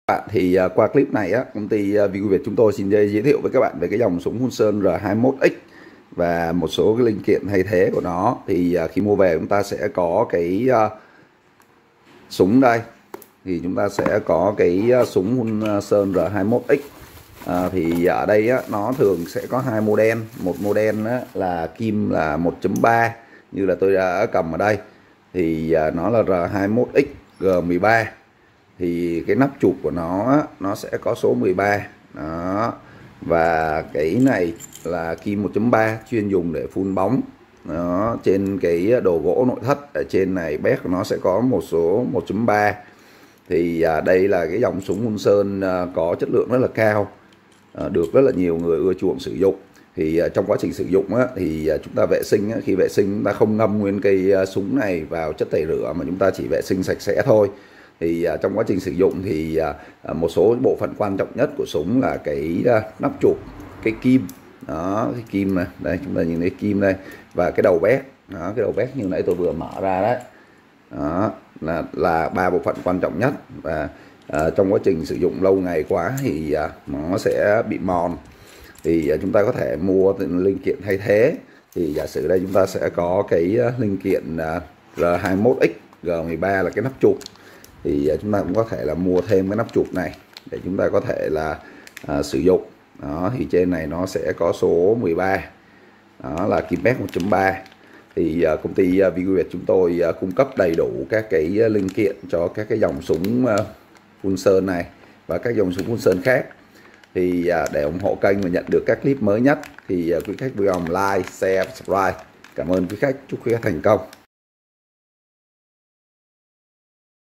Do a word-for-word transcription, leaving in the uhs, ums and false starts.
Bạn thì uh, qua clip này á, công ty uh, Vigo Việt chúng tôi xin giới thiệu với các bạn về cái dòng súng Hun Sơn R hai mươi mốt X và một số cái linh kiện thay thế của nó. Thì uh, khi mua về chúng ta sẽ có cái uh, súng đây, thì chúng ta sẽ có cái uh, súng Hun Sơn R hai mươi mốt X. À, thì ở đây á, nó thường sẽ có hai model, một model á, là kim là một chấm ba như là tôi đã cầm ở đây, thì uh, nó là R hai mươi mốt X G mười ba. Thì cái nắp chụp của nó nó sẽ có số mười ba đó, và cái này là kim một chấm ba chuyên dùng để phun bóng đó. Trên cái đồ gỗ nội thất ở trên này bét của nó sẽ có một số một chấm ba. Thì à, đây là cái dòng súng Hun Sơn à, có chất lượng rất là cao, à, được rất là nhiều người ưa chuộng sử dụng. Thì à, trong quá trình sử dụng á, thì à, chúng ta vệ sinh á, khi vệ sinh chúng ta không ngâm nguyên cây à, súng này vào chất tẩy rửa mà chúng ta chỉ vệ sinh sạch sẽ thôi. Thì uh, trong quá trình sử dụng thì uh, một số bộ phận quan trọng nhất của súng là cái uh, nắp chụp, cái kim đó, cái kim này đây, chúng ta nhìn thấy kim đây, và cái đầu bét đó, cái đầu bét như nãy tôi vừa mở ra đấy, đó là là ba bộ phận quan trọng nhất. Và uh, trong quá trình sử dụng lâu ngày quá thì uh, nó sẽ bị mòn. Thì uh, chúng ta có thể mua linh kiện thay thế. Thì giả sử đây chúng ta sẽ có cái uh, linh kiện uh, R hai mươi mốt X G mười ba là cái nắp chụp. Thì chúng ta cũng có thể là mua thêm cái nắp chụp này để chúng ta có thể là à, sử dụng đó. Thì trên này nó sẽ có số mười ba, đó là kim pét một chấm ba. Thì à, công ty à, Vigo Việt chúng tôi à, cung cấp đầy đủ các cái à, linh kiện cho các cái dòng súng à, Hun Sơn này và các dòng súng Hun Sơn khác. Thì à, để ủng hộ kênh và nhận được các clip mới nhất thì à, quý khách vui lòng like, share, subscribe. Cảm ơn quý khách, chúc quý khách thành công.